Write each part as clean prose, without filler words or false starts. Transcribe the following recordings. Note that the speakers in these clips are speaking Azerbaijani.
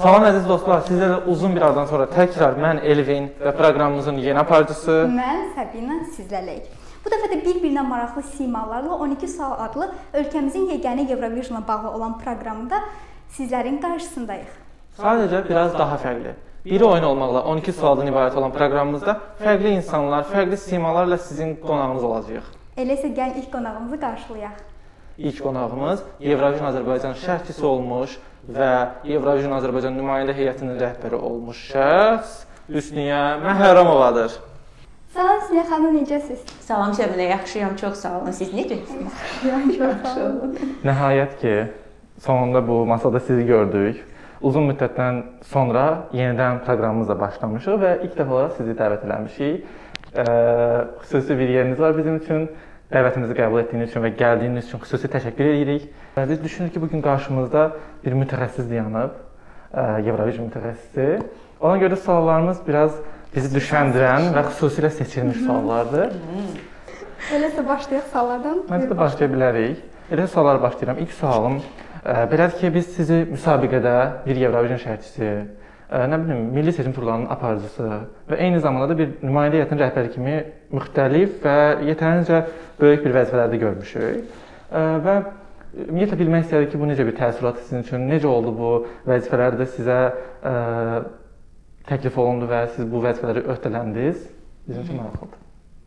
Salam əziz dostlar, sizlərlə uzun bir aradan sonra təkrar mən Elvin və proqramımızın yeni aparıcısı. Mən Səbina sizlərləyik. Bu dəfə də bir-birinə maraqlı simalarla 12 sual adlı ölkəmizin yeganə Eurovision'la bağlı olan proqramında sizlərin qarşısındayıq. Sadəcə biraz daha fərqli. Bir oyun olmaqla 12 sualdan ibarət olan proqramımızda fərqli insanlar, fərqli simalarla sizin qonağınız olacaq. Elə isə gəlin ilk qonağımızı qarşılayaq. İlk qonağımız Eurovision Azərbaycan şərhçisi olmuş və Eurovision Azərbaycan nümayəndə heyətinin rəhbəri olmuş şəxs Hüsniyə Məhərrəmovadır. Salam Hüsniyə xanım, necəsiz? Salam Səbinə, yaxşıyam, çox sağ olun. Siz necəsiniz? Çox sağ olun. Nəhayət ki, sonunda bu masada sizi gördük. Uzun müddətdən sonra yenidən proqramımızla başlamışıq və ilk dəfə olaraq sizi dəvət eləmişik. Xüsusi bir yeriniz var bizim üçün. Dəvətimizi qəbul etdiyiniz üçün və gəldiyiniz üçün xüsusi təşəkkür edirik. Biz düşünürük ki, bugün qarşımızda bir mütəxəssis dayanıb, Eurovision mütəxəssisi. Ona görə suallarımız biraz bizi düşündürən və xüsusilə seçilmiş suallardır. Eləsə başlayaq suallardan. Məncə də başlaya bilərik. Elə suallara başlayıram. İlk sualım, belədir ki, biz sizi müsabiqədə bir Eurovision şərhçisi, milli seçim turlarının aparıcısı və eyni zamanda da bir nümayəndə heyətinin rəhbəri kimi müxtəlif və yetərincə böyük bir vəzifələrdə görmüşük. Və ümumiyyətlə bilmək istəyirik ki, bu necə bir təəssürat sizin üçün, necə oldu bu vəzifələrdə sizə təklif olundu və siz bu vəzifələri öhdələndiniz? Bizim üçün maraqlıdır.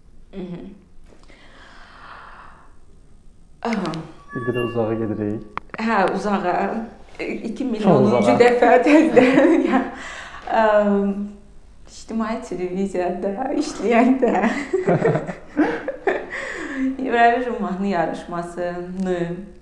Bir qədər uzağa gedirik. Hə, uzağa. 2010-cu dəfə təzdən ictimai televiziyada işləyəndə Eurovision mahnı yarışmasını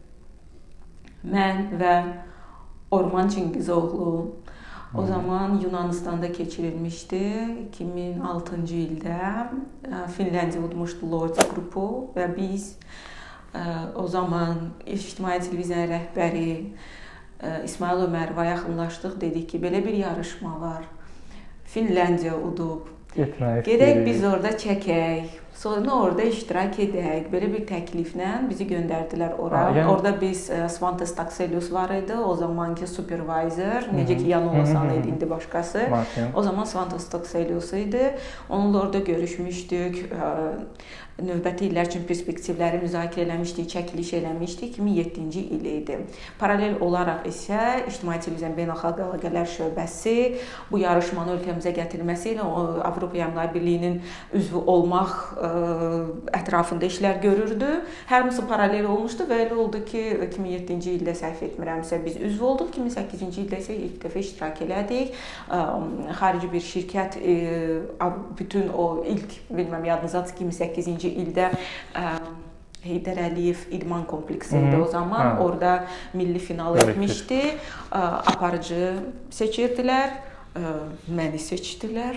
mən və Orman Çingizoğlu o zaman Yunanistanda keçirilmişdi. 2006-cı ildə Finlandiya udmuşdu Lordi qrupu və biz o zaman ictimai televiziyanın rəhbəri İsmail Ömərova yaxınlaşdıq, dedik ki, belə bir yarışma var. Finlandiya udub. Gedək biz orada çəkək, sonra orada iştirak edək. Belə bir təkliflə bizi göndərdilər ora. Orada biz Svantas Takselius var idi, o zamanki supervisor, necə ki Yan Olasan idi, indi başqası. O zaman Svantas Takselius idi. Onunla orada görüşmüşdük. Növbəti illər üçün perspektivləri müzakirə eləmişdik, çəkiliş eləmişdik. 2007-ci il idi. Paralel olaraq isə İctimai Televiziyanın Beynəlxalq Əlaqələr şöbəsi bu yarışmanı ölkəmizə gətirməsi ilə Avropa Yamlar Birliyinin üzvü olmaq ətrafında işlər görürdü. Hamısı paralel olmuşdu və elə oldu ki, 2007-ci ildə səhv etmirəmsə biz üzv olduq. 2008-ci ildə isə ilk dəfə iştirak elədik. Xarici bir şirkət bütün o ilk, bilməm yadınızdadır, 2008-ci ildə Heydər Əliyev İdman kompleksi idi o zaman. Orada milli final etmişdi. Aparıcı seçirdilər. Məni seçdilər.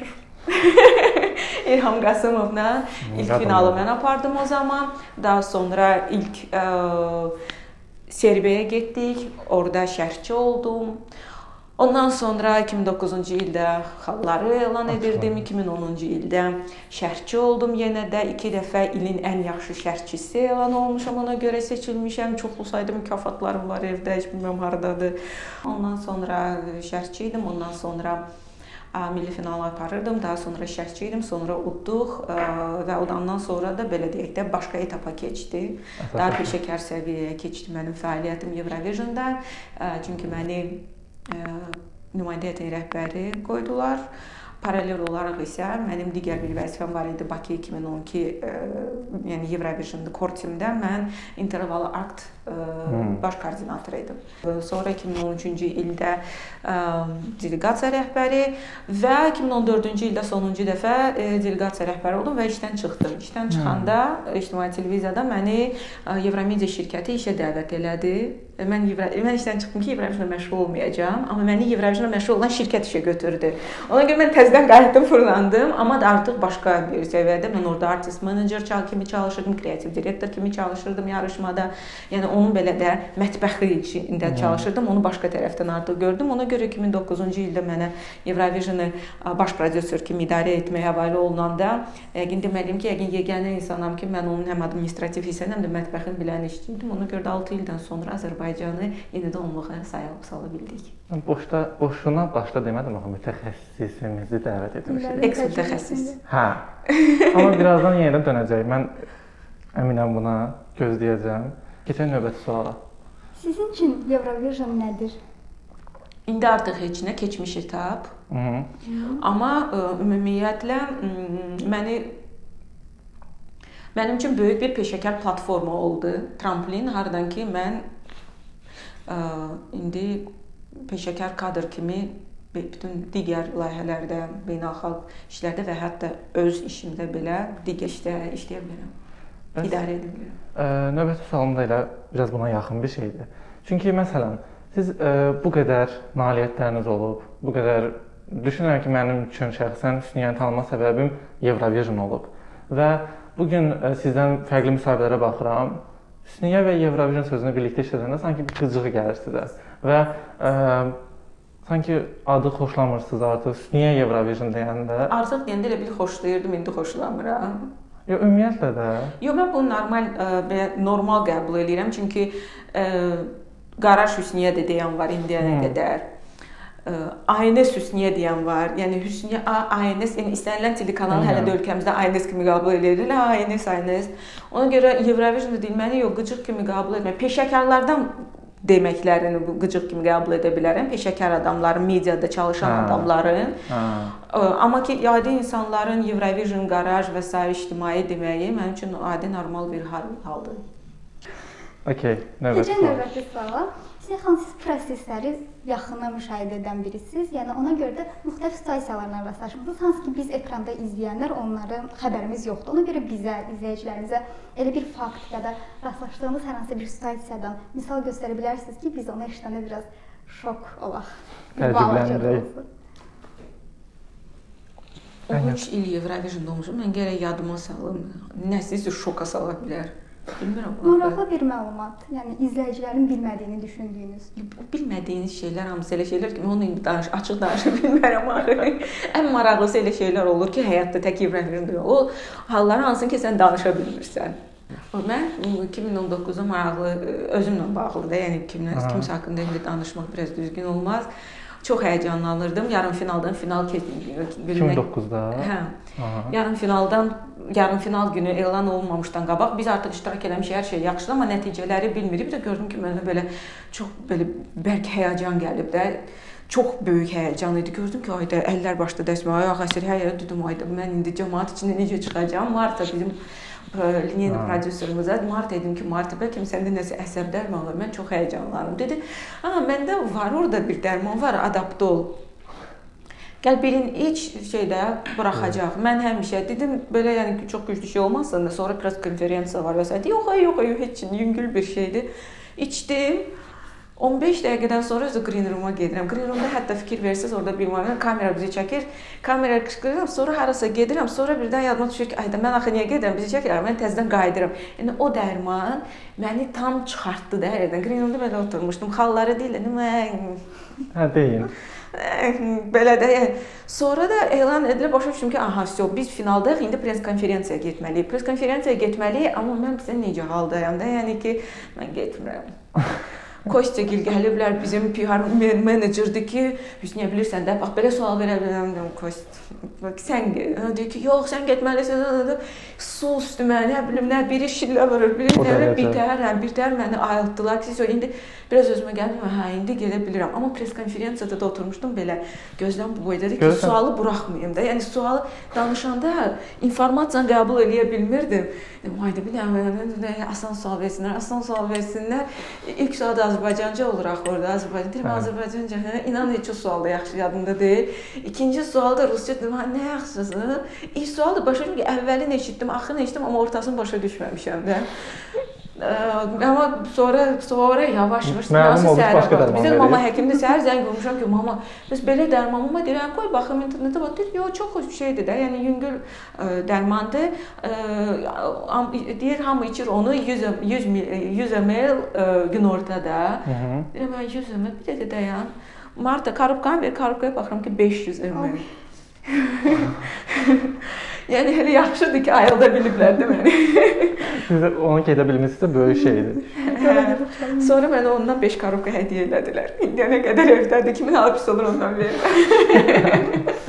İlham Qasımovla ilk finalı mən apardım o zaman. Daha sonra ilk Serbiyaya getdik. Orada şərhçi oldum. Ondan sonra 2009-cu ildə xalları elan edirdim. 2010-cu ildə şərhçi oldum yenə də. 2 dəfə ilin ən yaxşı şərhçisi elan olmuşam. Ona görə seçilmişəm. Çoxlu sayda mükafatlarım var evdə. Heç bilmirəm haradadır. Ondan sonra şərhçi idim. Ondan sonra milli finalı aparırdım. Daha sonra şərhçi idim. Sonra udduq və udandan sonra da belə deyək də başqa etapa keçdi. Daha peşəkar səviyyəyə keçdi mənim fəaliyyətim Eurovision'da. Çünki məni nümayəndə heyətinin rəhbəri qoydular. Paralel olaraq isə mənim digər bir vəzifəm var idi. Bakı 2012 yəni Eurovision kortimdə mən intervalı akt baş koordinatoru idim. Sonra 2013-cü ildə delegasiya rəhbəri və 2014-cü ildə sonuncu dəfə delegasiya rəhbəri oldum və işdən çıxdım. İşdən çıxanda İctimai Televiziyada məni Evromedia şirkəti işə dəvət elədi. Mən işdən çıxdım ki, Eurovision'la məşğul olmayacağam, amma məni Eurovision'la məşğul olan şirkət işə götürdü. Ona görə mən təzədən qayıtdım, fırlandım, amma da artıq başqa bir səviyyədə mən orada artist manager kimi çalışırdım, kreativ direktor kimi çalışırdım yarışmada. Yəni onun belə də mətbəxi içində çalışırdım, onu başqa tərəfdən artıq gördüm. Ona görə 2009-cu ildə mənə Eurovision'ı baş prodüser kimi idarə etməyə həvalə olunanda yəqin deməliyim ki, yəqin yeganə insanam ki, mən onun həm administrativ hissəni, həm də mətbəxin bilən işçiydim. Ona görə də 6 ildən sonra Azərbaycan Azərbaycanı yenidən onluğa sala bildik. Boşuna başda demədim axı mütəxəssisimizi dəvət etmişik. Eks-mütəxəssis. Hə. Amma birazdan yenidən dönəcək. Mən əminəm buna, gözləyəcəm. Keçək növbəti suala. Sizin üçün Eurovision nədir? İndi artıq heç nə keçmiş etap. Amma ümumiyyətlə mənim üçün böyük bir peşəkar platforma oldu. Tramplin, hardan ki mən indi peşəkar kadr kimi bütün digər layihələrdə, beynəlxalq işlərdə və hətta öz işimdə belə digər işlərdə işləyə bilərəm. İdarə edə bilərəm. Növbəti sualım da elə biraz buna yaxın bir şeydir. Çünki məsələn, siz bu qədər nailiyyətləriniz olub, bu qədər düşünürəm ki, mənim üçün şəxsən Hüsniyyəni tanıma səbəbim Eurovision olub. Və bu gün sizdən fərqli müsahibələrə baxıram. Hüsniyyə və Eurovision sözünü birlikdə işlədəndə sanki bir qıcığı gəlir sizə. Və sanki adı xoşlamırsınız artıq. Hüsniyyə Eurovision deyəndə. Artıq deyəndə elə bil xoşlayırdım, indi xoşlamıram. Yox, ümumiyyətlə də. Yox, mən bunu normal qəbul edirəm. Çünki Qaraj Hüsniyyə də deyən var indiyənə qədər. ANS Hüsniyyə deyən var. Yəni Hüsniyyə ANS, yəni istənilən telekanal hələ də ölkəmizdə ANS kimi qəbul edirlər. ANS. Ona görə Eurovision deyilməni yox, qıcıq kimi qəbul etmək. Peşəkarlardan deməklərini bu qıcıq kimi qəbul edə bilərəm. Peşəkar adamların, mediada çalışan adamların. Amma ki, adi insanların Eurovision, Qaraj və s. ictimai deməyi mənim üçün adi normal bir haldır. Okey, növbəti suala. Siz hansı prosesləri yaxından müşahidə edən birisiniz? Yəni ona görə də müxtəlif situasiyalarla rastlaşmısınız. Hansı ki biz ekranda izləyənlər onların xəbərimiz yoxdur. Ona görə bizə, izləyicilərimizə elə bir fakt ya da rastlaşdığımız hər hansı bir situasiyadan misal göstərə bilərsiniz ki, biz onu eşidəndə biraz şok olaq. Təəccübləndirək. 13 il Eurovision olmuşum. Mən gərək yadıma salım. Nəsə şoka sala bilər. Bilmirəm. Maraqlı bir məlumat. Yəni izləyicilərin bilmədiyini düşündüyünüz. Bilmədiyiniz şeylər hamısı elə şeylər ki, onu indi açıq danışa bilmərəm axı. Ən maraqlısı elə şeylər olur ki, həyatda tək Eurovision. O hallar hansın ki, sən danışa bilmirsən. Mən 2019-a maraqlı özümlə bağlıdır. Yəni kimsə haqqında indi danışmaq biraz düzgün olmaz. Çox həyecanlanırdım. Yarımfinaldan final keçdi. 2009-da? Hə. Yarım final günü elan olunmamışdan qabaq biz artıq iştirak eləmişik, hər şey yaxşıdır, amma nəticələri bilmirik. Bir də gördüm ki, mənə belə çox belə bərk həyəcan gəlib də. Çox böyük həyəcan idi. Gördüm ki, ayda əllər başda dəsmə, ayaq əsir, hər dedim ayda mən indi cəmaət içində necə çıxacağam? Marta bizim Lineyni prodüserimizə Marta dedim ki, Marta bəlkə səndə nəsə əsəb dərman var. Mən çox həyəcanlandım. Dedi, məndə var, orada bir dərman var, adapte ol. Gəl birin iç şeydə buraxacaq. Mən həmişə dedim, belə yəni çox güclü şey olmasın da, sonra press konferensiya var və s. Yox, heç yüngül bir şeydir. İçdim. 15 dəqiqədən sonra özü green room'a gedirəm. Green room'da hətta fikir versiniz, orada bir kamera bizi çəkir. Kamera qışqırıram, sonra harasa gedirəm, sonra birdən yadıma düşür ki, ayda mən axı niyə gedirəm, bizi çəkirəm, mən təzədən qayıdıram. Yəni o dərman məni tam çıxartdı da yerdən. Green room'da belə oturmuşdum, xalları deyildim. Hə, deyin. Belə də, yəni, sonra da elan edilir, başa düşdüm ki, biz finaldayıq, indi press konferensiyaya getməliyik. Press konferensiyaya getməliyik, amma mən bizə necə haldayam da, yəni ki, mən getmirəm. Kostagil gəliblər, bizim PR menecerdir ki, Hüsniyyə bilirsən də, bax, belə sual verə bilirəm, Kost, sən deyir ki, yox, sən getməlisən, su üstü mənə, nə biri şillə vurur, birtəhər məni ayıltdılar ki, indi biraz özümə gəldim, indi gedə bilirəm. Amma press konferensiyada da oturmuşdum belə, gözləm bu boydadır ki, sualı buraxmayayım da, yəni sualı danışanda informasiyanı qəbul edə bilmirdim. Ayda biləm, asan sual versinlər, İlk sual da Azərbaycanca olur axı orada, Azərbaycanca, inan heç o sual da yaxşı yadımda deyil. İkinci sual da Rusca dedim, nə yaxşısın? İlk sual da başa düşdüm ki, əvvəlini eşitdim, axırını eşitdim, amma ortasını başa düşməmişəm də. Amma sonra yavaş-yavaş nasıl səhərə baxdı. Bizim mama həkimdir, səhər zəng vurmuşam ki, mama, biz belə dərmanıma deyirəm, qoy baxım internetə bax, deyir, yox, çox xoş bir şeydir də, yəni yüngül dərmandır. Deyir, hamı içir onu 100 ml gün ortada. Deyirəm, mən 100 ml, bir də dayan. Marta, korobkanı ver, korobkaya baxıram ki, 500 ml. Yəni elə yaxşıdır ki, ayılda biliblər də məni. Siz onu gedə bilmişsiniz də böyük şeydir. Sonra mənə ondan 5 korobka hədiyyə elədilər. İndiyənə qədər evdədir. Kimin halı pis olur ondan verirlər.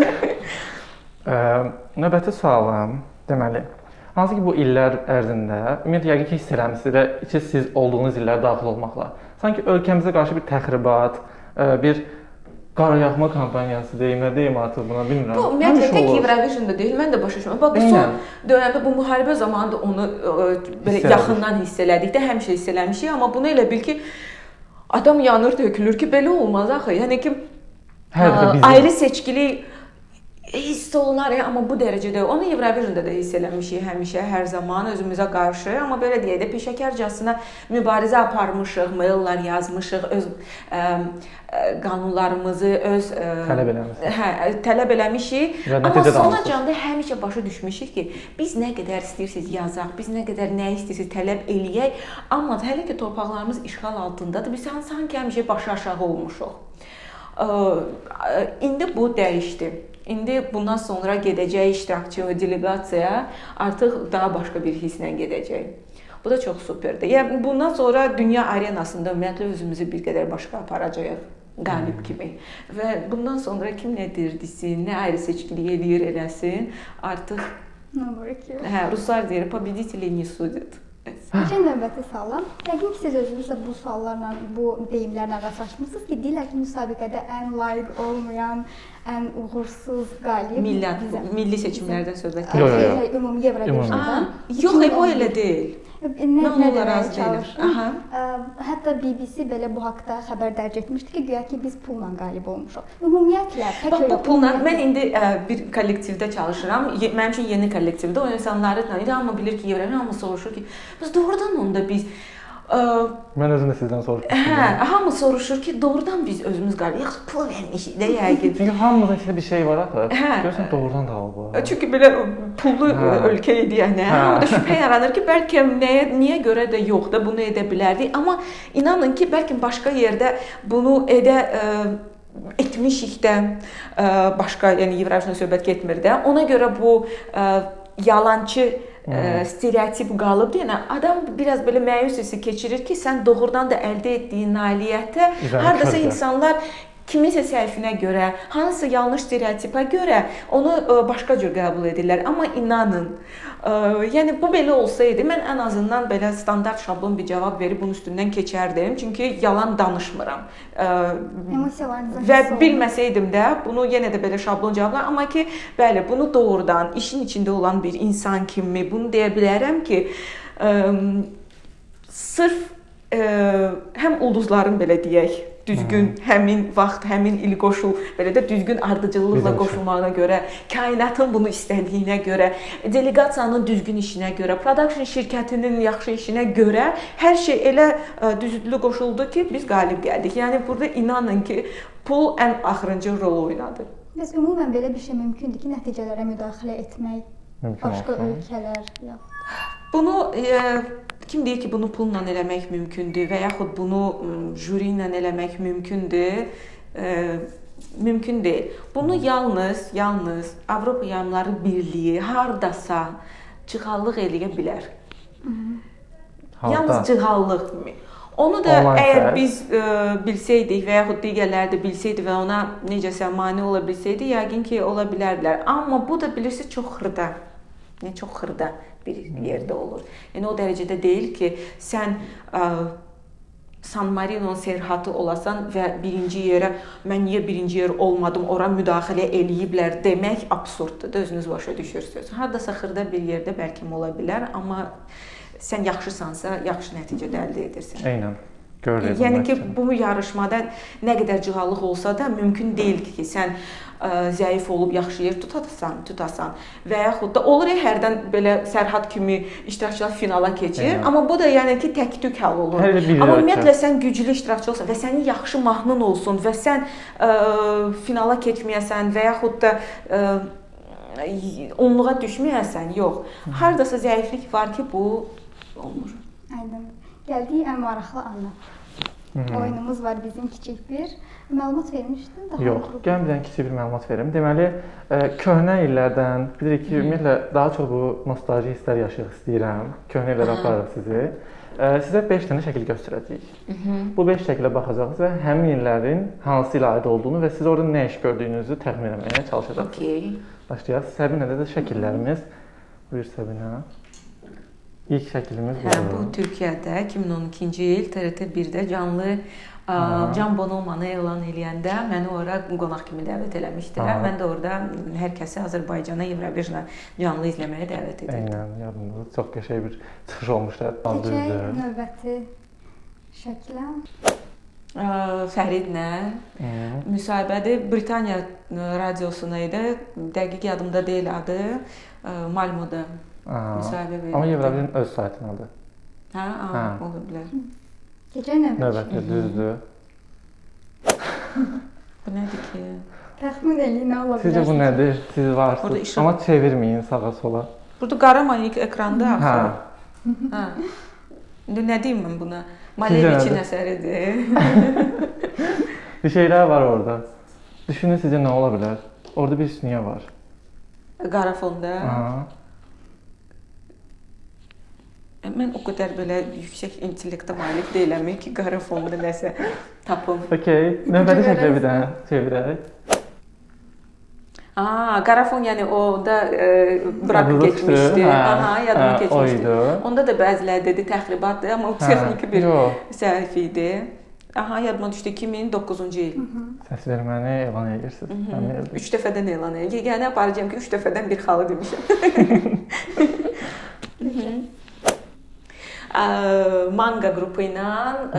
Növbəti sualım, deməli, hansı ki bu illər ərzində, ümumiyyətlə yəqin ki hiss eləmisiniz və ki siz olduğunuz illərə daxil olmaqla, sanki ölkəmizə qarşı bir təxribat, bir qarayaxma kampaniyası deyim, nə deyim artıq buna bilmirəm. Bu ümumiyyətlə tək Eurovision'da deyil, mən də başa düşmürəm. Bax bu son dövrdə bu müharibə zamanında onu belə yaxından hiss elədik də, həmişə hiss eləmişik, amma bunu elə bil ki adam yanır, tökülür ki, belə olmaz axı. Yəni ki ayrı seçkili hiss olunar ya, amma bu dərəcədə onu Eurovision'da da hiss eləmişik həmişə, hər zaman özümüzə qarşı, amma belə deyək də peşəkarcasına mübarizə aparmışıq, maillər yazmışıq, öz qanunlarımızı öz tələb eləmişik. Amma sonacanda həmişə başa düşmüşük ki, biz nə qədər istəyirsiniz yazaq, biz nə qədər nə istəyirsiniz tələb eləyək, amma hələ ki torpaqlarımız işğal altındadır, biz sanki həmişə başı aşağı olmuşuq. İndi bu dəyişdi. İndi bundan sonra gedəcək iştirakçı və delegasiya artıq daha başqa bir hisslə gedəcək. Bu da çox superdir. Yəni bundan sonra dünya arenasında ümumiyyətlə özümüzü bir qədər başqa aparacağıq, qalib kimi. Və bundan sonra kim nə dirdisin, nə ayrı seçkilik eləyir eləsin, artıq ruslar deyir, победители не судят. Keçən növbəti sualım. Yəqin ki, siz özünüz də bu suallarla, bu deyimlərlə rastlaşmısınız ki, deyirlər ki, müsabiqədə ən layiq olmayan, ən uğursuz qalib milli seçimlərdən söhbət gedir. Ümumi Eurovision'dan. Yox, bu elə deyil. Nə demək çalışdım? Hətta BBC belə bu haqda xəbər dərc etmişdi ki, güya ki, biz pulla qalib olmuşuq. Ümumiyyətlə, bax bu pulla, mən indi bir kollektivdə çalışıram. Mənim üçün yeni kollektivdə o insanları tanıyır, amma bilir ki, Eurovision hamı soruşur ki, biz doğrudan onda biz mən özüm də sizdən soruşmuşdum. Hamı soruşur ki, doğrudan biz özümüz qalib, yoxsa pul vermişik də yəqin. Çünki hamımızın içində bir şey var axı. Görürsən doğrudan da oldu. Çünki belə pullu ölkə idi yəni. Hamıda şübhə yaranır ki, bəlkə niyə görə də yox da bunu edə bilərdik. Amma inanın ki, bəlkə başqa yerdə bunu etmişik də başqa, yəni Eurovision söhbət getmir də. Ona görə bu yalançı stereotip qalıbdır. Yəni adam biraz belə məyus hissi keçirir ki, sən doğrudan da əldə etdiyin nailiyyətə hardasa insanlar kiminsə səhvinə görə, hansısa yanlış stereotipa görə onu başqa cür qəbul edirlər. Amma inanın, yəni bu belə olsaydı, mən ən azından belə standart şablon bir cavab verib bunun üstündən keçərdim. Çünki yalan danışmıram. Və bilməsəydim də, bunu yenə də belə şablon cavablar. Amma ki, bəli, bunu doğrudan işin içində olan bir insan kimi bunu deyə bilərəm ki, sırf həm ulduzların belə deyək, düzgün həmin vaxt, həmin il qoşul, belə də düzgün ardıcıllıqla qoşulmağına görə, kainatın bunu istədiyinə görə, delegasiyanın düzgün işinə görə, production şirkətinin yaxşı işinə görə hər şey elə düzlü qoşuldu ki, biz qalib gəldik. Yəni burada inanın ki, pul ən axırıncı rol oynadı. Bəs ümumən belə bir şey mümkündür ki, nəticələrə müdaxilə etmək, başqa ölkələr bunu kim deyir ki, bunu pulla eləmək mümkündür və yaxud bunu jüri ilə eləmək mümkündür? Mümkün deyil. Bunu yalnız Avropa Yayımları Birliyi hardasa cığallıq eləyə bilər. Yalnız cığallıq. Onu da əgər biz bilsəydik və yaxud digərləri də bilsəydi və ona necəsə mane ola bilsəydi, yəqin ki, ola bilərdilər. Amma bu da bilirsiniz çox xırda. Çox xırda bir yerdə olur. Yəni o dərəcədə deyil ki, sən San Marino'nun səyahəti olasan və birinci yerə, mən niyə birinci yer olmadım, ora müdaxilə eləyiblər demək absurddur da, özünüz başa düşürsünüz. Hardasa xırda bir yerdə bəlkə ola bilər, amma sən yaxşısansa, yaxşı nəticə əldə edirsən. Eynən. Yəni ki, bu yarışmada nə qədər cığallıq olsa da mümkün deyil ki, sən zəif olub yaxşı yer tutasan və yaxud da olur hərdən belə sərhəd kimi iştirakçılar finala keçir, amma bu da yəni ki, tək-tük hal olur. Amma ümumiyyətlə sən güclü iştirakçı olsan və sənin yaxşı mahnın olsun və sən finala keçməyəsən və yaxud da onluğa düşməyəsən, yox. Hardasa zəiflik var ki, bu olmur. Aydın. Gəldiyi ən maraqlı anı. oyunumuz var bizim kiçik bir. Məlumat vermişdin daha. Yox, gəlin bir dənə kiçik bir məlumat verim. Deməli, köhnə illərdən bilirik ki, ümumiyyətlə daha çox bu nostalji hisslər yaşayaq istəyirəm. Köhnə illərə aparırıq sizi. Sizə 5 dənə şəkil göstərəcəyik. Bu 5 şəkilə baxacağız və həmin illərin hansı ilə aid olduğunu və siz orada nə iş gördüyünüzü təxmin etməyə çalışacaqsınız. Okay. Başlayaq. Səbinədə də şəkillərimiz. Buyur Səbinə. İlk şəklimiz bu. Bu Türkiyədə 2012-ci il TRT1-də canlı Can Bonomanı elan eləyəndə məni ora qonaq kimi dəvət eləmişdilər. Mən də orada hər kəsi Azərbaycana, Eurovision canlı izləməyə dəvət edirdim. Eynən, yadımda çox qəşəng bir çıxış olmuşdu. Keçək növbəti şəklə. Fəridlə müsahibədir. Britaniya radiosuna idi. Dəqiq yadımda deyil adı. Malmoda müsahibə verildi. Amma Eurovision öz saytındadır. Hə, ola bilər. Keçək növbəti, düzdür. Bu nədir ki? Təxmin eləyin nə ola bilər? Sizcə bu nədir? Siz varsınız. Amma çevirməyin sağa sola. Burada qara manik ekranda axı. Hə. İndi nə deyim mən buna? Maleviçin əsəridir. Bir şeylər var orada. Düşünün sizcə nə ola bilər? Orada bir süniyə var. Qara fonda. Mən o qədər belə yüksək intellektə malik deyiləm ki, qara fonda nəsə tapım. Okay, növbəti şəklə bir dənə çevirək. Qara fon yəni onda bırakıb keçmişdi. Yadıma keçmişdi. Onda da bəziləri dedi təxribatdır, amma o texniki bir səhv idi. Yadıma düşdü 2009-cu il. Səs verməni elan edirsiniz. 3 dəfədən elan edir. Yəni aparacağam ki, 3 dəfədən bir xalı demişəm. Manga qrupu ilə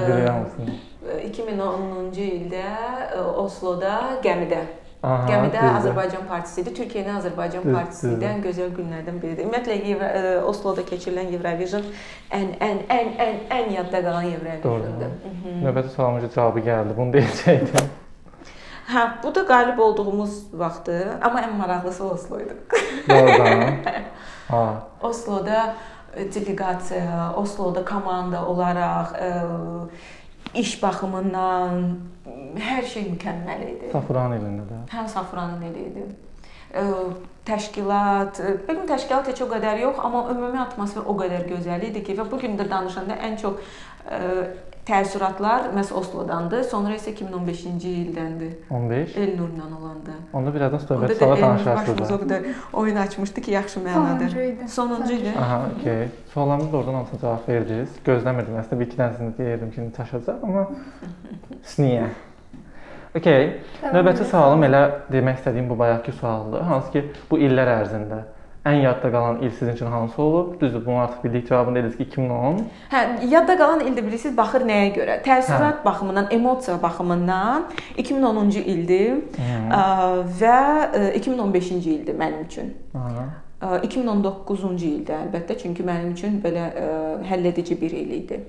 2010-cu ildə Osloda gəmidə. Gəmidə Azərbaycan partisi idi. Türkiyənin Azərbaycan partisi idi. Ən gözəl günlərdən biridir. Ümumiyyətlə Osloda keçirilən Eurovision ən yadda qalan Eurovisiondur. Növbəti sualımızın cavabı gəldi. Bunu deyəcəkdim. Bu da qalib olduğumuz vaxtdır. Amma ən maraqlısı Oslo idi. Doğrudan. Osloda delegasiya, Osloda komanda olaraq iş baxımından hər şey mükəmməl idi. Safran ilində də. Safranın ili idi. Təşkilat, bilmirəm təşkilat heç o qədər yox, amma ümumi atmosfer o qədər gözəl idi ki, və bu gün də danışanda ən çox təəssüratlar məhz Oslodandır, sonra isə 2015-ci ildəndir. 15? Elnurla olanda. Onda birazdan söhbət sonra danışarsınız. Başımız o qədər oyun açmışdı ki, yaxşı mənadır. Sonuncu idi. Okey. Suallarımız oradan hamısına cavab verdiniz. Gözləmirdim əslində, bir iki dənəsini deyirdim ki, çaşacaq, amma niyə? Okey. Növbəti sualım elə demək istədiyim bu bayaqki sualdır. Hansı ki, bu illər ərzində ən yadda qalan il sizin üçün hansı olub? Düzdür, bunu artıq bildik, cavabını dediniz ki, 2010. Yadda qalan ildə bilirsiniz, baxır nəyə görə? Təəssürat baxımından, emosiya baxımından 2010-cu ildir və 2015-ci ildir mənim üçün. 2019-cu ildə əlbəttə, çünki mənim üçün belə həlledici bir il idi.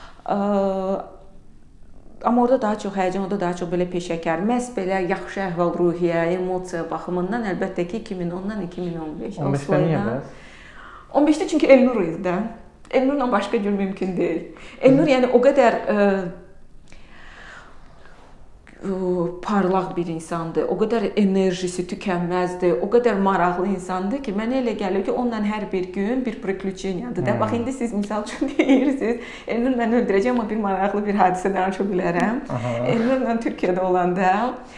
Amma orada daha çox həyəcan, orada daha çox belə peşəkar, məhz belə yaxşı əhval-ruhiyyə, emosiya baxımından əlbəttə ki 2010-dan 2015. 15-də niyə bəs? 15-də çünki Elnur idi də. Elnurla başqa gün mümkün deyil. Elnur yəni o qədər parlaq bir insandır, o qədər enerjisi tükənməzdir, o qədər maraqlı insandır ki, mənə elə gəlir ki, onunla hər bir gün bir priключениyadır da. Bax, indi siz misal üçün deyirsiniz, Elnur məni öldürəcək, amma bir maraqlı bir hadisə danışa bilərəm. Elnurla Türkiyədə olanda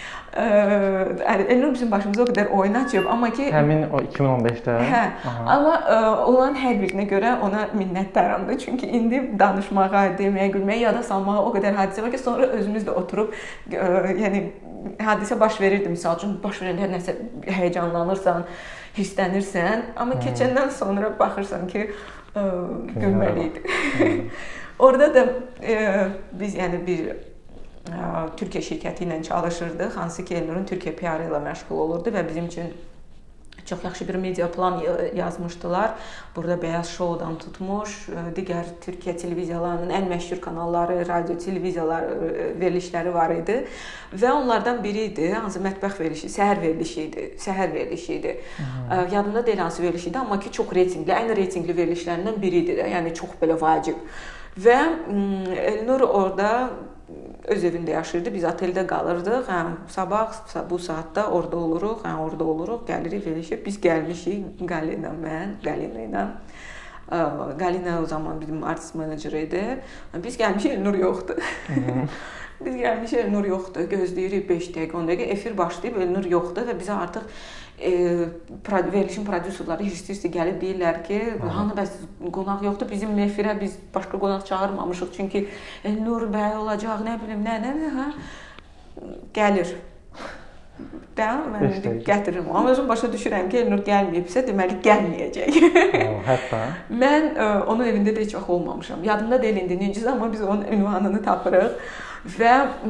Elnur bizim başımıza o qədər oyun açıb, amma ki... Həmin o 2015-də? Hə, amma olan hər birinə görə ona minnətdaramdır. Çünki indi danışmağa, deməyə, gülməyə, yada salmağa o qədər hadisə var ki, sonra özümüz də oturub, yəni hadisə baş verirdi, misal üçün, baş verəndə nəsə həyəcanlanırsan, hirslənirsən, amma keçəndən sonra baxırsan ki, gülməli idi. Orada da biz yəni bir Türkiyə şirkəti ilə çalışırdıq, hansı ki Elnurun Türkiyə PR-ı ilə məşğul olurdu və bizim üçün çox yaxşı bir media plan yazmışdılar. Burada Bəyaz Show'dan tutmuş, digər Türkiyə televiziyalarının ən məşhur kanalları, radio, televiziyalar verilişləri var idi və onlardan biri idi, hansı mətbəx verilişi, səhər verilişi idi. Yadımda deyil hansı veriliş idi, amma ki çox reytingli, ən reytingli verilişlərindən biri idi də, yəni çox belə vacib. Və Elnur orada öz evində yaşayırdı, biz oteldə qalırdıq. Hə, sabah bu saatda orada oluruq, hə, orada oluruq, gəlirik verilişə. Biz gəlmişik Qalina, mən, Qalina ilə. Qalina o zaman bizim artist meneceri idi. Biz gəlmişik, Elnur yoxdur. Biz gəlmişik, Elnur yoxdur. Gözləyirik 5 dəqiqə, 10 dəqiqə efir başlayıb, Elnur yoxdur və bizə artıq verilişin prodüserləri hiss-hissi gəlib deyirlər ki, hanı bəs qonaq yoxdur, bizim efirə biz başqa qonaq çağırmamışıq, çünki Elnur bəy olacaq, nə bilim, nə, hə, gəlir. Mən gətiririm, amma özüm başa düşürəm ki, Elnur gəlməyibsə, deməli gəlməyəcək. Hətta? Mən onun evində də heç vaxt olmamışam. Yadımda deyil indi necə zaman biz onun ünvanını tapırıq. Və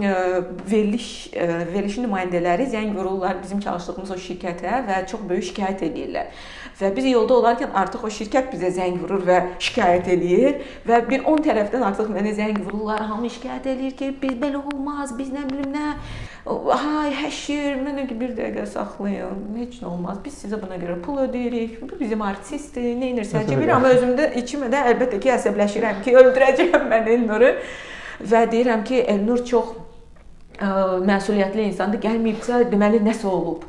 verilişin nümayəndələri zəng vururlar bizim çalışdığımız o şirkətə və çox böyük şikayət edirlər. Və biz yolda olarkən artıq o şirkət bizə zəng vurur və şikayət eləyir və bir 10 tərəfdən artıq mənə zəng vururlar, hamı şikayət eləyir ki, biz belə olmaz, biz nə bilim nə, hay, həşir, mənə ki, bir dəqiqə saxlayın, heç nə olmaz, biz sizə buna görə pul ödeyirik, bu bizim artistdir, nə inirsə ki, amma özümdə içimə də əlbəttə ki, əsəbləşirəm ki, öldürəcəm mən Elnuru. Və deyirəm ki, Elnur çox məsuliyyətli insandır, gəlməyibsə, deməli nəsə olub.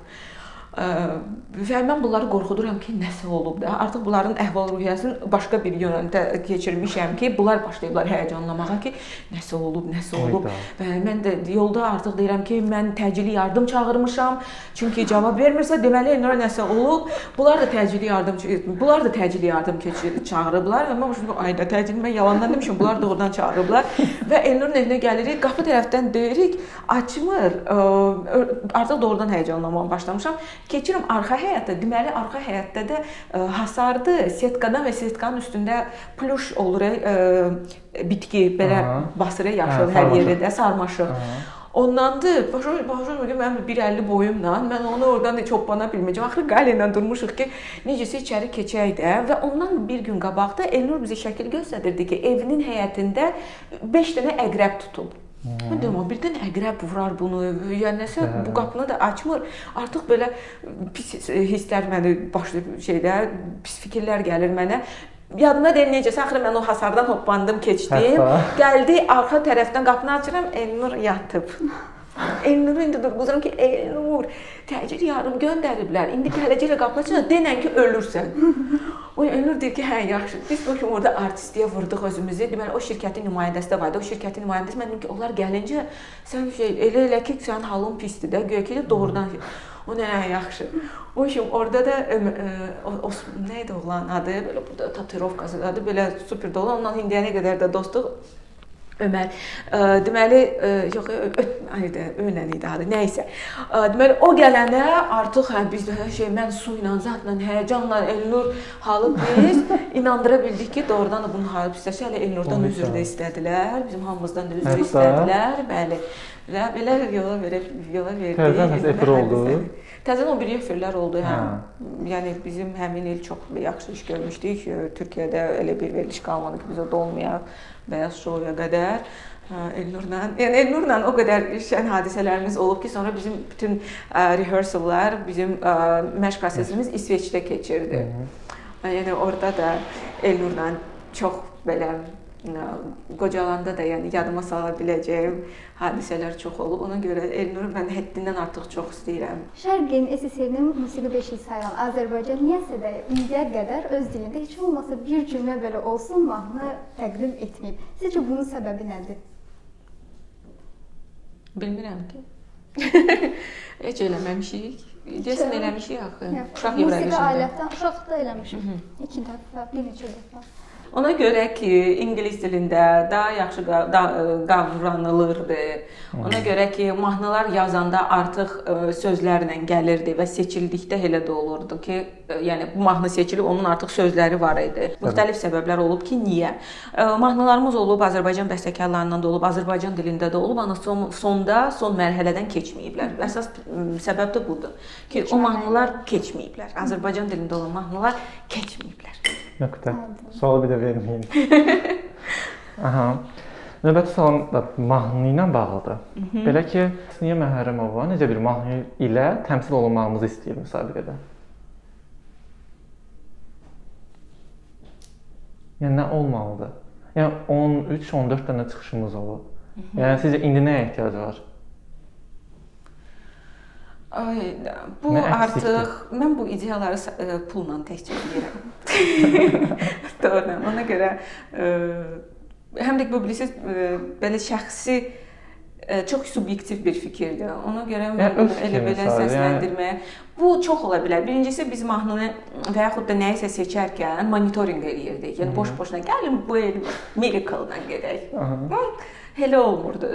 Və mən bunları qorxuduram ki, nəsə olub da. Artıq bunların əhval-ruhiyyəsini başqa bir yönəmdə keçirmişəm ki, bunlar başlayıblar həyəcanlamağa ki, nəsə olub. Və mən də yolda artıq deyirəm ki, mən təcili yardım çağırmışam. Çünki cavab vermirsə, deməli Elnura nəsə olub. Bunlar da təcili yardım çağırıblar. Və mən ayda təcili mən yalandan demişim, bunlar da oradan çağırıblar. Və Elnurun evinə gəlirik, qapı tərəfdən deyirik, açmır. Artıq doğrudan həyəcanlamaya başlamışam. Keçirim arxa həyətdə, deməli arxa həyətdə də hasardı, setkadan və setkanın üstündə pluş olur, bitki belə basır, yaşıl hər yerdə, sarmaşıq. Ondandır, başa mən 1.50 boyumla, mən onu oradan heç hoplana bilməyəcəm. Axırı Qalina durmuşuq ki, necəsə içəri keçək də və ondan bir gün qabaqda Elnur bizə şəkil göstərirdi ki, evinin həyətində 5 dənə əqrəb tutub. Mən deyim, birdən əqrəb vurar bunu, yəni nəsə bu qapını da açmır. Artıq belə pis hisslər məni başlayıb pis fikirlər gəlir mənə. Yadıma deyil necəsə, axırı mən o hasardan hoppandım, keçdim. Gəldi, arxa tərəfdən qapını açıram, Elnur yatıb. Elnuru indi durğuzuram ki, Elnur, təcil yardım göndəriblər. İndi gələcəklə qapını açıram, denən ki, ölürsən. Elnur deyir ki, hə, yaxşı. Biz bu gün orada artistliyə vurduq özümüzü. Deməli, o şirkətin nümayəndəsi də vardı. O şirkətin nümayəndəsi, mən dedim ki, onlar gəlincə, sən elə ki, sənin halın pisdir də, göyə ki, doğrudan. O nə, yaxşı. O işim, orada da, nə idi oğlan adı, belə burada tatuirovkası adı, belə super da olan, ondan indiyənə qədər də dostluq. Ömər, deməli, yox, önən idi adı, nəysə. Deməli, o gələndə artıq mən su ilə, zatla, həyəcanla Elnur halı biz inandıra bildik ki, doğrudan da bunun halı pisləşə, hələ Elnurdan üzr də istədilər, bizim hamımızdan da üzr istədilər, bəli. Və belə yola verdik. Təzən efir oldu? Təzən o bir efirlər oldu, hə. Yəni, bizim həmin il çox yaxşı iş görmüşdük. Türkiyədə elə bir veriliş qalmadı ki, biz orada olmayaq. Bəyaz şouya qədər Elnurla o qədər şən hadisələrimiz olub ki, sonra bizim bütün rehearsallar, bizim məşq prosesimiz İsveçdə keçirdi. Yəni orada da Elnurla çox belə qocalanda da yəni yadıma sala biləcəyim hadisələr çox olub. Ona görə Elnuru mən həddindən artıq çox istəyirəm. Şərqin, SSR-nin musiqi beşiği sayılan Azərbaycan niyəsə də indiyə qədər öz dilində heç olmasa bir cümlə belə olsun mahnı təqdim etməyib. Sizcə bunun səbəbi nədir? Bilmirəm ki. Heç eləməmişik. Deyəsən eləmişik axı. Uşaq Eurovision'da. Musiqi alətdən uşaqda eləmişik. 2 dəfə, bir neçə dəfə. Ona görə ki, ingilis dilində daha yaxşı qavranılırdı. Ona görə ki, mahnılar yazanda artıq sözlərlə gəlirdi və seçildikdə elə də olurdu ki, yəni bu mahnı seçilib, onun artıq sözləri var idi. Müxtəlif səbəblər olub ki, niyə? Mahnılarımız olub, Azərbaycan bəstəkarlarından da olub, Azərbaycan dilində də olub, amma son mərhələdən keçməyiblər. Əsas səbəb də budur ki, o mahnılar keçməyiblər. Azərbaycan dilində olan mahnılar keçməyiblər. Nöqtə. Sualı bir də verməyin. Aha. Növbəti sualım da mahnı ilə bağlıdır. Belə ki, Niyə Məhərrəmova necə bir mahnı ilə təmsil olunmağımızı istəyir müsabiqədə? Yəni nə olmalıdır? Yəni 13-14 dənə çıxışımız olub. Yəni sizcə indi nəyə ehtiyac var? Bu artıq mən bu ideyaları pulla təkcə edirəm. Doğru. Ona görə həm də bu bilirsiniz belə şəxsi çox subyektiv bir fikirdir. Ona görə mən elə belə səsləndirməyə bu çox ola bilər. Birincisi biz mahnını və yaxud da nəyisə seçərkən monitorinq eləyirdik. Yəni boş-boşuna gəlin bu miracle-la gedək. Elə olmurdu.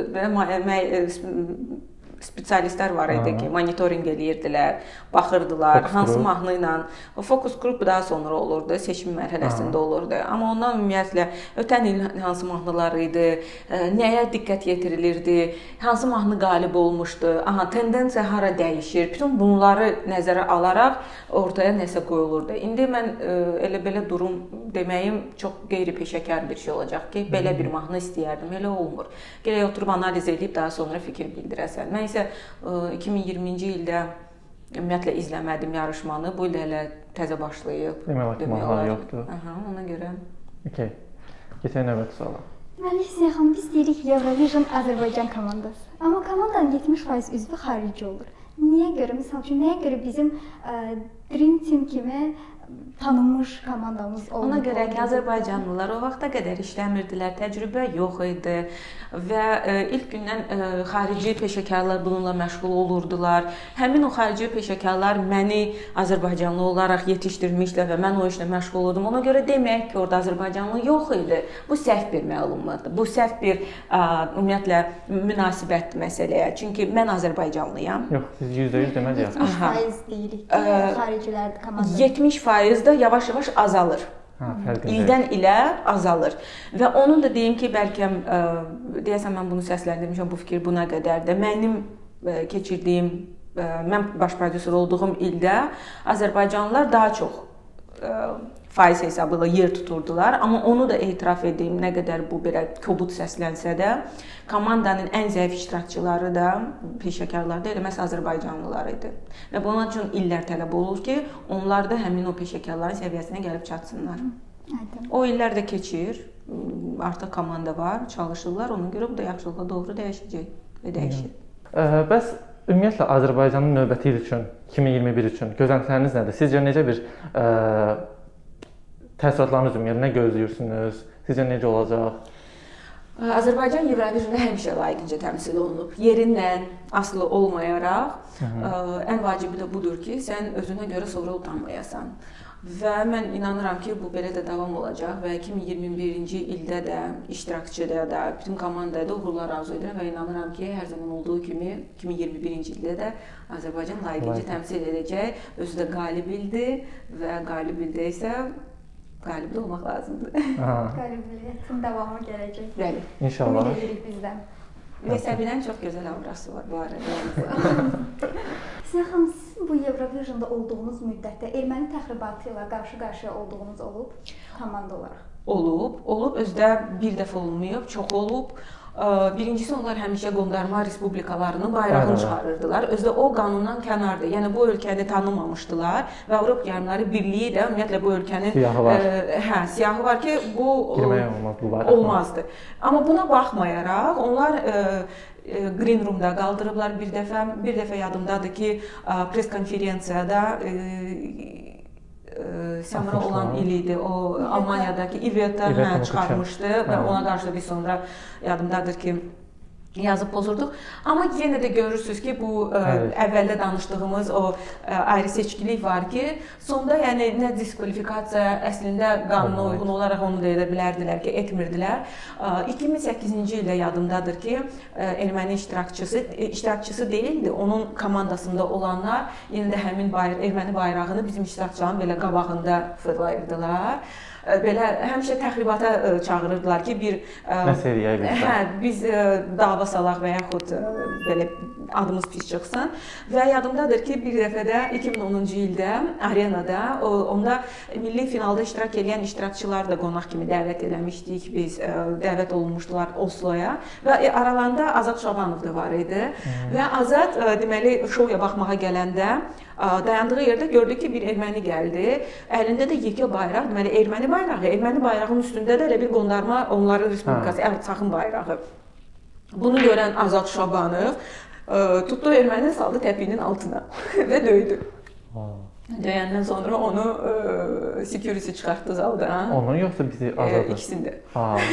Spesialistlər var idi ki, monitorinq eləyirdilər, baxırdılar, hansı mahnı ilə. Fokus qrup daha sonra olurdu, seçim mərhələsində olurdu. Amma ondan ümumiyyətlə ötən il hansı mahnılar idi, nəyə diqqət yetirilirdi, hansı mahnı qalib olmuşdu, tendensiya hara dəyişir. Bütün bunları nəzərə alaraq ortaya nəsə qoyulurdu. İndi mən elə belə durum deməyim çox qeyri-peşəkar bir şey olacaq ki, belə bir mahnı istəyərdim, elə olmur. Gələk oturub analiz edib daha sonra fikir bildirəsən. Mən isə 2020-ci ildə ümumiyyətlə izləmədim yarışmanı. Bu il hələ təzə başlayıb. Demək olar yoxdur. Ona görə. Okay. Keçək növbəti suala. Deməli, Hüseyn xanım, biz deyirik Eurovision Azərbaycan komandası. Amma komandanın 70% üzvü xarici olur. Niyə görə? Məsəl üçün, nəyə görə bizim Dream Team kimi tanınmış komandamız oldu? Ona görə ki, Azərbaycanlılar o vaxta qədər işləmirdilər, təcrübə yox idi və ilk gündən xarici peşəkarlar bununla məşğul olurdular. Həmin o xarici peşəkarlar məni Azərbaycanlı olaraq yetişdirmişlər və mən o işlə məşğul olurdum. Ona görə demək ki, orada Azərbaycanlı yox idi. Bu səhv bir məlumatdır. Bu səhv bir ümumiyyətlə münasibətli məsələyə. Çünki mən Azərbaycanlıyam. Yox, siz %100 demədiniz. 70% deyirik ki, xaricilərdir komandada. 70% də yavaş-yavaş azalır. İldən ilə azalır. Və onun da deyim ki, bəlkə deyəsən mən bunu səsləndirmişəm, bu fikir buna qədər də mənim keçirdiyim, mən baş prodüser olduğum ildə Azərbaycanlılar daha çox faiz hesabıyla yer tuturdular. Amma onu da etiraf edeyim, nə qədər bu belə kobud səslənsə də, komandanın ən zəif iştirakçıları da, peşəkarlar da elə məhz Azərbaycanlılar idi. Və bunun üçün illər tələb olur ki, onlar da həmin o peşəkarların səviyyəsinə gəlib çatsınlar. O illər də keçir, artıq komanda var, çalışırlar, ona görə bu da yaxşılığa doğru dəyişəcək və dəyişir. Bəs ümumiyyətlə Azərbaycanın növbəti il üçün, 2021 üçün gözləntiləriniz nədir? Sizcə necə bir təəssüratlarınız ümumiyyətlə nə gözləyirsiniz? Sizcə necə olacaq? Azərbaycan Eurovisionda həmişə layiqincə təmsil olunub. Yerindən asılı olmayaraq, ən vacibi də budur ki, sən özünə görə sonra utanmayasan. Və mən inanıram ki, bu belə də davam olacaq və 2021-ci ildə də, iştirakçıda da, bütün komandaya da uğurlar arzu edirəm və inanıram ki, hər zaman olduğu kimi 2021-ci ildə də Azərbaycan layiqincə təmsil edəcək, özü də qalib ildir və qalib ildə isə qalib olmaq lazımdır. Qalibiyyətin davamı gələcək. Bəli. İnşallah. Ümid edirik bizdən. Və Səbinənin çox gözəl aurası var bu arada. Hüseyn xanım, siz bu Eurovisionda olduğunuz müddətdə erməni təxribatı ilə qarşı-qarşıya olduğunuz olub komanda olaraq? Olub. Özdə bir dəfə olmayıb, çox olub. Birincisi, onlar həmişə qondarma respublikalarının bayrağını çıxarırdılar. Özdə o qanundan kənardır. Yəni, bu ölkəni tanımamışdılar və Avropa Yarımları Birliyi də ümumiyyətlə bu ölkənin siyahı var ki, bu olmazdı. Amma buna baxmayaraq, onlar Green Room-da qaldırıblar bir dəfə yadımdadır ki, pres konferansiyada Səmra olan il idi, o Almaniyadakı İveta çıxarmışdı və ona qarşı da bir sonra yadımdadır ki, yazıb pozurduq. Amma yenə də görürsünüz ki, bu əvvəldə danışdığımız o ayrı seçkilik var ki, sonda yəni nə diskvalifikasiya əslində qanuna uyğun olaraq onu da edə bilərdilər ki, etmirdilər. 2008-ci ildə yadımdadır ki, erməni iştirakçısı deyildi, onun komandasında olanlar yenə də həmin erməni bayrağını bizim iştirakçıların belə qabağında fırlayırdılar. Belə həmişə təxribata çağırırdılar ki, biz dava salaq və yaxud belə adımız pis çıxsın. Və yadımdadır ki, bir dəfə də 2010-cu ildə Arenada, onda milli finalda iştirak edən iştirakçıları da qonaq kimi dəvət eləmişdik, biz dəvət olunmuşdular Osloya və aralarında Azad Şabanov da var idi. Və Azad, deməli, şouya baxmağa gələndə dayandığı yerdə gördük ki, bir erməni gəldi. Əlində də yekə bayraq, deməli, erməni bayrağının üstündə də elə bir qondarma onların respublikası, Ərçaxın bayrağı. Bunu görən Azad Şabanov tutdu erməni saldı təpiyinin altına və döydü. Döyəndən sonra onu security çıxartdı zaldan. Onun yoxsa bizi Azadı? İkisini də.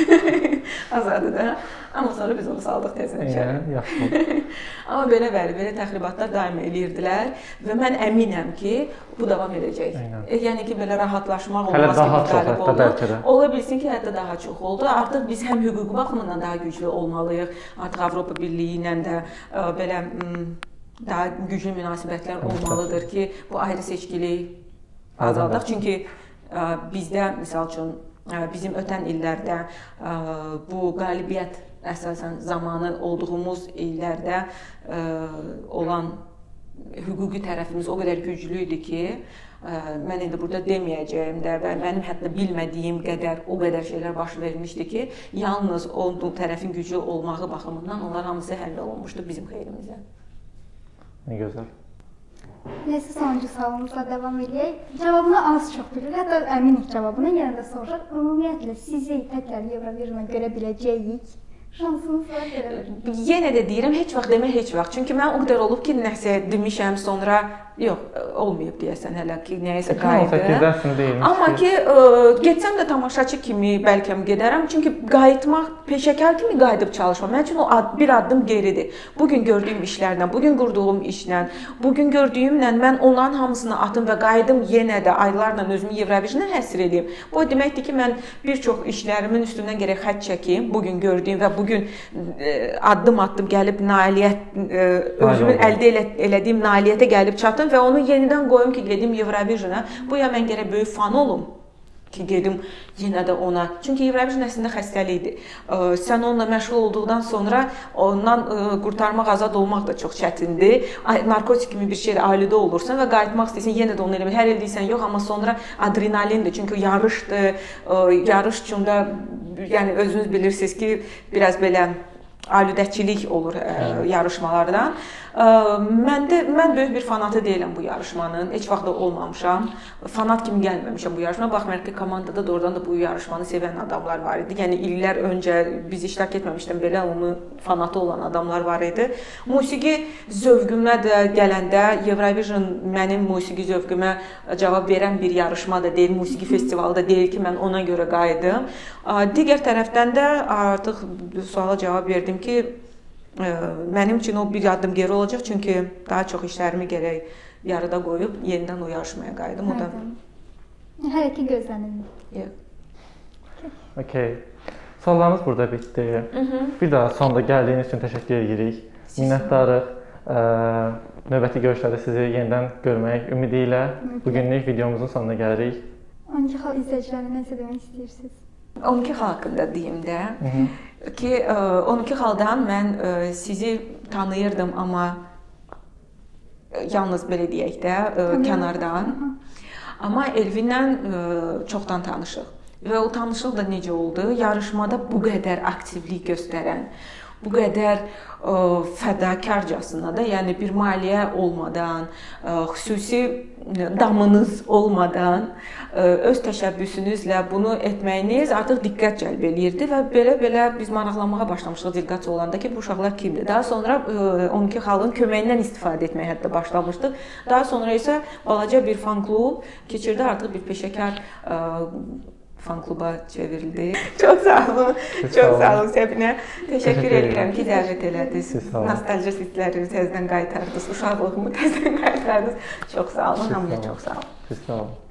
Azadı da. Amma sonra biz onu saldıq tezdən içəri. Yaxşı. Amma belə təxribatlar daim eləyirdilər və mən əminəm ki, bu davam edəcək. Yəni ki, belə rahatlaşmaq olmaz ki, qalib oldu. Ola bilsin ki, hətta daha çox oldu. Artıq biz həm hüquqi baxımından daha güclü olmalıyıq. Artıq Avropa Birliyi ilə də belə daha güclü münasibətlər olmalıdır ki, bu ayrı seçkilik azaldaq. Çünki bizdə, misal üçün, bizim ötən illərdə bu qalibiyyət əsasən zamanı olduğumuz illərdə olan hüquqi tərəfimiz o qədər güclü idi ki, mən indi burada deməyəcəyim də və mənim hətta bilmədiyim qədər o qədər şeylər baş vermişdi ki, yalnız o tərəfin güclü olmağı baxımından onlar hamısı həll olunmuşdu bizim xeyrimizə. Nə gözəl. Neyse, sonuncu sualımızla devam edək. Cavabını az çox bilirik, hətta əminik cavabını yenə də soruşaq. Ümumiyyətlə, sizi təkrar Eurovision'a görə biləcəyik. Şansınız var belə. Yenə də deyirəm, heç vaxt demə, heç vaxt. Çünki mən o qədər olub ki, nəsə demişəm, sonra yox, olmayıb deyəsən hələ ki, nəyəsə qayıdı. 2018-də deyilmiş. Amma ki, getsəm də tamaşaçı kimi bəlkəm gedərəm. Çünki qayıtmaq, peşəkar kimi qayıdıb çalışmaq mənim üçün o bir addım geridir. Bugün gördüyüm işlərlə, bugün qurduğum işlə, bugün gördüyümlə mən onların hamısını atım və qayıdım yenə də aylarla özümü Eurovision'a həsr edeyim. Bu deməkdir ki, mən bir çox işlərimin üstündən gərək xətt çəkeyim, bugün gördüyüm və bugün addım-addım gəlib özümün əldə elədiyim nailiyyətə gəlib çatım və onu yenidən qoyum ki, gedim Eurovision'a. Bu ya mən gərək böyük fan olum ki, gedim yenə də ona. Çünki Eurovision əslində xəstəlikdir. Sən onunla məşğul olduqdan sonra ondan qurtarmaq, azad olmaq da çox çətindir. Narkotik kimi bir şeylə aludə olursan və qayıtmaq istəyirsən, yenə də onu eləmək. Hər il deyirsən, yox, amma sonra adrenalindir. Çünki yarışdır. Yarış üçün də yəni özünüz bilirsiniz ki, biraz belə aludəçilik olur yarışmalardan. Mən böyük bir fanatı deyiləm bu yarışmanın. Heç vaxt da olmamışam. Fanat kimi gəlməmişəm bu yarışmaya. Baxmayaraq ki, komandada doğrudan da bu yarışmanı sevən adamlar var idi. Yəni illər öncə biz iştirak etməmişdən belə onun fanatı olan adamlar var idi. Musiqi zövqümə də gələndə Eurovision mənim musiqi zövqümə cavab verən bir yarışma da deyil, musiqi festivalı da deyil ki, mən ona görə qayıdım. Digər tərəfdən də artıq suala cavab verdim ki, mənim üçün o bir addım geri olacaq, çünki daha çox işlərimi gərək yarıda qoyub yenidən o yarışmaya qayıdım. Hər iki gözlənilir. Okay. Suallarımız burada bitdi. Bir daha sonda gəldiyiniz üçün təşəkkür edirik. Minnətdarıq. Növbəti görüşlərdə sizi yenidən görmək ümidi ilə bugünlük videomuzun sonuna gəlirik. 12 xal izləyicilərə nəsə demək istəyirsiniz? 12 xal haqqında deyim də ki, 12 xaldan mən sizi tanıyırdım, amma yalnız belə deyək də, kənardan. Amma Elvinlə çoxdan tanışıq. Və o tanışıq da necə oldu? Yarışmada bu qədər aktivlik göstərən, bu qədər fədakarcasına da, yəni bir maliyyə olmadan, xüsusi damınız olmadan, öz təşəbbüsünüzlə bunu etməyiniz artıq diqqət cəlb eləyirdi və belə biz maraqlanmağa başlamışıq diqqət olanda ki, bu uşaqlar kimdir? Daha sonra 12 xalın köməyindən istifadə etməyə hətta başlamışdıq. Daha sonra isə balaca bir fan klub keçirdi, artıq bir peşəkar fan kluba çevrildi. Çox sağ olun. Çox sağ olun Səbinə. Təşəkkür edirəm ki, dəvət elədiniz. Nostalji hisslərimi təzədən qaytardınız. Uşaqlığımı təzədən qaytardınız. Çox sağ olun. Hamıya çox sağ olun. Sağ olun.